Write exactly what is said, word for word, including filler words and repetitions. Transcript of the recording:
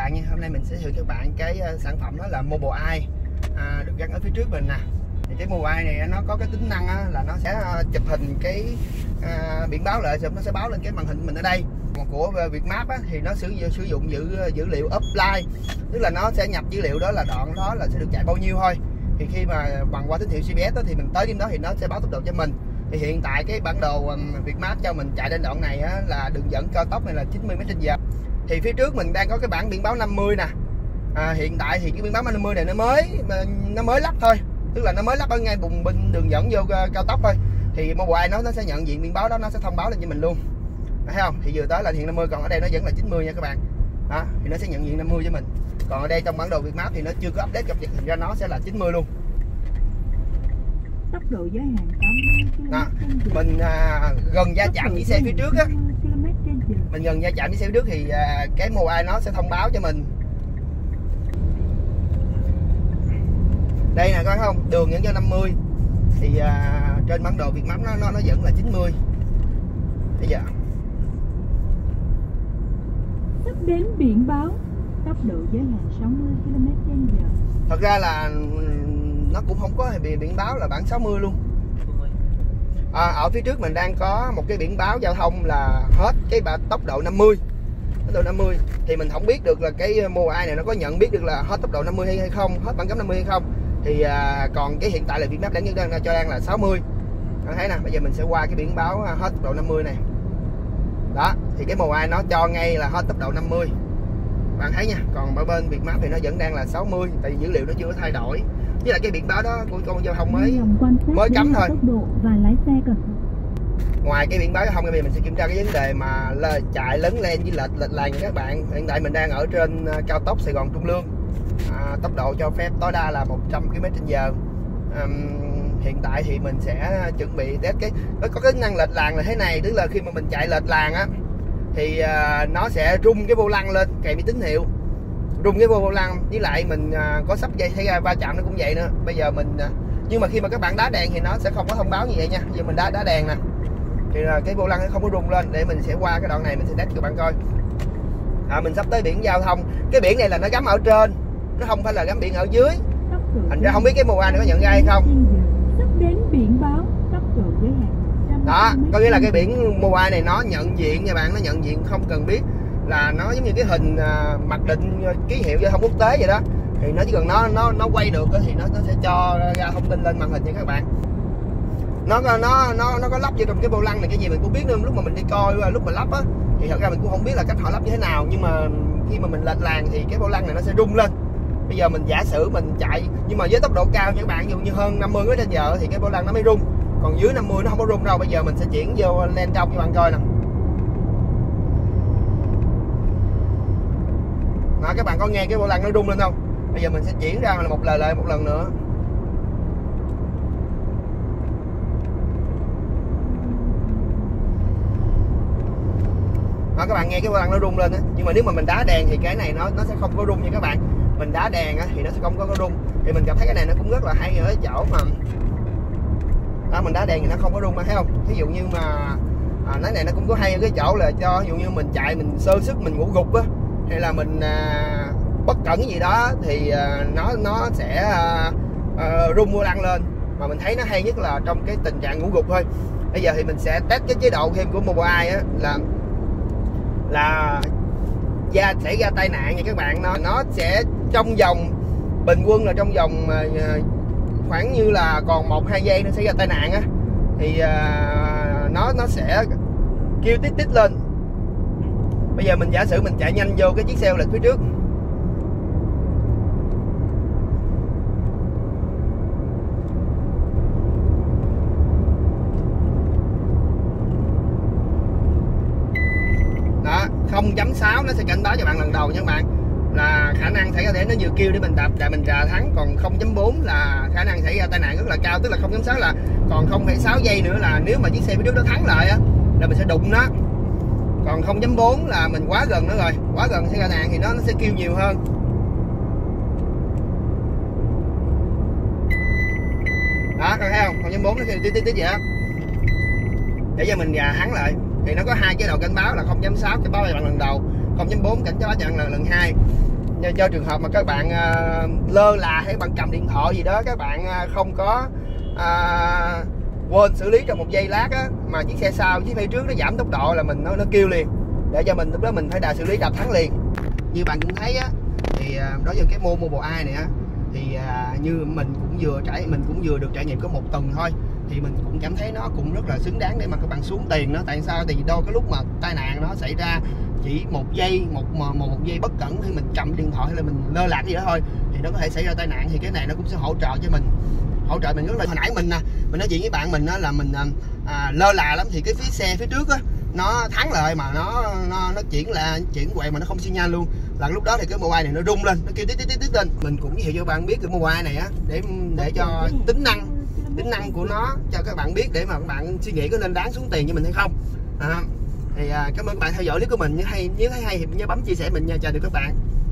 bạn nha. Hôm nay mình sẽ giới thiệu cho các bạn cái sản phẩm đó là Mobileye à, được gắn ở phía trước mình nè. Thì cái Mobileye này nó có cái tính năng á, là nó sẽ chụp hình cái à, biển báo lại, nó sẽ báo lên cái màn hình mình ở đây. Còn của Vietmap á, thì nó sử sử dụng dữ dữ liệu offline, tức là nó sẽ nhập dữ liệu đó là đoạn đó là sẽ được chạy bao nhiêu thôi. Thì khi mà bằng qua tín hiệu giê pê ét đó, thì mình tới điểm đó thì nó sẽ báo tốc độ cho mình. Thì hiện tại cái bản đồ Vietmap cho mình chạy lên đoạn này á, là đường dẫn cao tốc này là chín mươi ki lô mét trên giờ. Thì phía trước mình đang có cái bảng biển báo năm mươi nè. À, hiện tại thì cái biển báo năm mươi này nó mới nó mới lắp thôi, tức là nó mới lắp ở ngay bùng bên đường dẫn vô cao tốc thôi. Thì Mobileye nó nó sẽ nhận diện biển báo đó, nó sẽ thông báo lên cho mình luôn. Thấy không? Thì vừa tới là hiện năm mươi, còn ở đây nó vẫn là chín mươi nha các bạn. Đó, thì nó sẽ nhận diện năm mươi cho mình. Còn ở đây trong bản đồ Vietmap thì nó chưa có update cập nhật, thành ra nó sẽ là chín mươi luôn. Tốc độ giới hạn tám mươi ki lô mét trên giờ. Mình à, gần va chạm với xe phía trước á. Mình gần va chạm với xe phía trước thì à, cái Mobileye nó sẽ thông báo cho mình. Đây nè các bạn không? Đường dẫn cho năm mươi. Thì à, trên bản đồ Vietmap nó nó nó vẫn là chín mươi. Bây giờ sắp đến biển báo tốc độ giới hạn sáu mươi ki lô mét trên giờ. Thật ra là nó cũng không có biển biển báo là bản sáu mươi luôn. À, ở phía trước mình đang có một cái biển báo giao thông là hết cái tốc độ năm mươi. Tốc độ năm mươi thì mình không biết được là cái Mobileye này nó có nhận biết được là hết tốc độ năm mươi hay không, hết bản cấm năm mươi hay không. Thì à, còn cái hiện tại là Vietmap đang đang cho đang là sáu mươi. Bạn thấy nè, bây giờ mình sẽ qua cái biển báo hết tốc độ năm mươi này. Đó, thì cái Mobileye nó cho ngay là hết tốc độ năm mươi. Bạn thấy nha, còn ở bên Vietmap thì nó vẫn đang là sáu mươi, tại vì dữ liệu nó chưa có thay đổi. Với lại cái biển báo đó của con giao thông mới mới cấm thôi. Và lái xe cần. Ngoài cái biển báo giao thông, bây giờ mình sẽ kiểm tra cái vấn đề mà là chạy lấn len với lệch lệch làn nha các bạn. Hiện tại mình đang ở trên cao tốc Sài Gòn Trung Lương. À, tốc độ cho phép tối đa là một trăm ki lô mét trên giờ. À, hiện tại thì mình sẽ chuẩn bị test cái nó có cái năng lệch làn là thế này, tức là khi mà mình chạy lệch làn á thì à, nó sẽ rung cái vô lăng lên kèm với tín hiệu, rung cái vô lăng, với lại mình à, có sắp dây thấy va chạm nó cũng vậy nữa. Bây giờ mình à, nhưng mà khi mà các bạn đá đèn thì nó sẽ không có thông báo như vậy nha. Bây giờ mình đá đá đèn nè thì là cái vô lăng nó không có rung lên. Để mình sẽ qua cái đoạn này mình sẽ test cho các bạn coi. À, mình sắp tới biển giao thông. Cái biển này là nó gắn ở trên, nó không phải là gắn biển ở dưới. Thành ra không biết cái Mobileye này có nhận ra hay không. Sắp đến biển báo tốc độ giới hạn. Đó, có nghĩa là cái biển Mobileye này nó nhận diện nha bạn, nó nhận diện không cần biết là nó giống như cái hình à, mặc định ký hiệu giao thông quốc tế vậy đó. Thì nó chỉ cần nó nó nó quay được thì nó nó sẽ cho ra thông tin lên màn hình nha các bạn. Nó nó nó nó có lắp vô trong cái vô lăng này cái gì mình cũng biết nữa. Lúc mà mình đi coi lúc mà lắp á thì thật ra mình cũng không biết là cách họ lắp như thế nào, nhưng mà khi mà mình lệch làn thì cái vô lăng này nó sẽ rung lên. Bây giờ mình giả sử mình chạy nhưng mà với tốc độ cao nha các bạn, ví dụ như hơn năm mươi ki lô mét trên giờ thì cái vô lăng nó mới rung, còn dưới năm mươi nó không có rung đâu. Bây giờ mình sẽ chuyển vô lên trong cho bạn coi nè. Đó, các bạn có nghe cái vô lăng nó rung lên không? Bây giờ mình sẽ chuyển ra là một lời lại một lần nữa. Đó, các bạn nghe cái vô lăng nó rung lên á, nhưng mà nếu mà mình đá đèn thì cái này nó nó sẽ không có rung nha các bạn. Mình đá đèn á thì nó sẽ không có, có rung. Thì mình cảm thấy cái này nó cũng rất là hay ở cái chỗ mà đó, mình đá đèn thì nó không có rung, thấy không? Ví dụ như mà à, cái này nó cũng có hay ở cái chỗ là cho ví dụ như mình chạy mình sơ sức mình ngủ gục á, hay là mình à, bất cẩn cái gì đó thì à, nó nó sẽ à, à, rung vô lăng lên. Mà mình thấy nó hay nhất là trong cái tình trạng ngủ gục thôi. Bây giờ thì mình sẽ test cái chế độ thêm của Mobileye á, là là da xảy ra tai nạn nha các bạn. Nó nó sẽ trong vòng bình quân là trong vòng uh, khoảng như là còn một hai giây nó xảy ra tai nạn á thì uh, nó nó sẽ kêu tít tít lên. Bây giờ mình giả sử mình chạy nhanh vô cái chiếc xe lệch phía trước. không chấm sáu nó sẽ cảnh báo cho bạn lần đầu nha các bạn, là khả năng xảy ra để nó vừa kêu để mình đạp để mình trà thắng. Còn không chấm bốn là khả năng xảy ra tai nạn rất là cao, tức là không chấm sáu là còn không phẩy sáu giây nữa là nếu mà chiếc xe phía trước nó thắng lại á là mình sẽ đụng nó. Còn không chấm bốn là mình quá gần nó rồi, quá gần xảy ra tai nạn thì nó nó sẽ kêu nhiều hơn. Đó, các bạn thấy không? không chấm bốn nó kêu tí tí tí vậy đó. Để cho mình gà thắng lại. Thì nó có hai chế độ cảnh báo là không chấm sáu cảnh báo cho bạn lần đầu, không chấm bốn cảnh báo cho bạn lần lần hai. cho trường hợp mà các bạn à, lơ là hay bạn cầm điện thoại gì đó, các bạn à, không có à, quên xử lý trong một giây lát á, mà chiếc xe sau chiếc phía trước nó giảm tốc độ là mình nó nó kêu liền, để cho mình lúc đó mình phải đà xử lý đạp thắng liền. Như bạn cũng thấy á, thì à, đối với cái mô Mobile này á, thì à, như mình cũng vừa trải mình cũng vừa được trải nghiệm có một tuần thôi, thì mình cũng cảm thấy nó cũng rất là xứng đáng để mà các bạn xuống tiền nó. Tại sao? Thì đôi cái lúc mà tai nạn nó xảy ra chỉ một giây một một, một giây bất cẩn thì mình cầm điện thoại hay là mình lơ là gì đó thôi thì nó có thể xảy ra tai nạn, thì cái này nó cũng sẽ hỗ trợ cho mình, hỗ trợ mình rất là. Hồi nãy mình nè mình nói chuyện với bạn mình á, là mình à, lơ là lắm thì cái phía xe phía trước á nó thắng lại mà nó nó nó chuyển là chuyển quẹo mà nó không xi nhan luôn, là lúc đó thì cái mobile này nó rung lên, nó kêu tít tít tít tít lên. Mình cũng giới thiệu cho bạn biết cái mobile này á, để để cho tính năng tính năng của nó cho các bạn biết, để mà các bạn suy nghĩ có nên đáng xuống tiền cho mình hay không. À, thì à, cảm ơn các bạn theo dõi clip của mình, nếu hay nếu thấy hay thì nhớ bấm chia sẻ mình nha. Chào được các bạn.